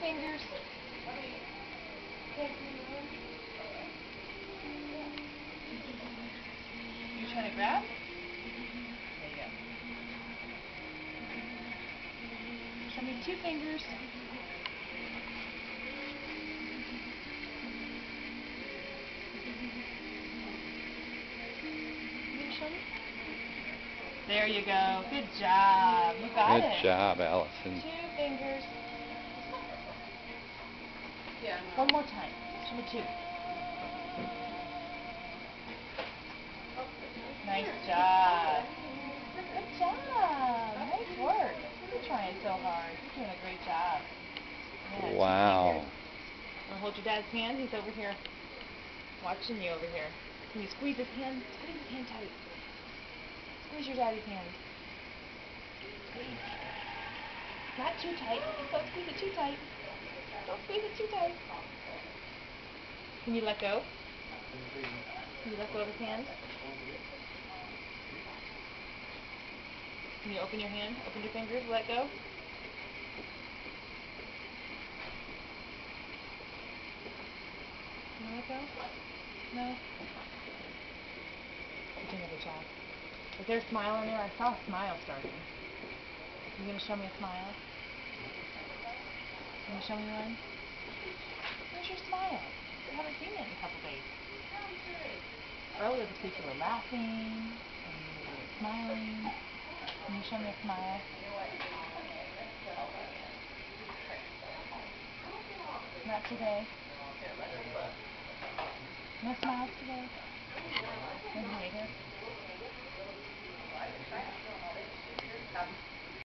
fingers. You're trying to grab? There you go. Show me 2 fingers. Can you show me? There you go. Good job. You got it. Good job, Allison. 2 fingers. One more time. Show me 2. Nice job. Good job. Nice work. You're trying so hard. You're doing a great job. Yeah, 2 Wow. fingers. Want to hold your dad's hand? He's over here watching you over here. Can you squeeze his hand? Squeeze his hand tight. Squeeze your daddy's hand. Squeeze. Not too tight. Don't squeeze it too tight. Don't squeeze it too tight. Can you let go? Can you let go of his hand? Can you open your hand? Open your fingers? Let go? Can you let go? No? You're doing a good job. Is there a smile on there? I saw a smile starting. You going to show me a smile? Can you show me one? Where's your smile? I haven't seen it in a couple days. Earlier this week you were laughing and you were smiling. Can you show me a smile? Not today. No smiles today? Maybe right here.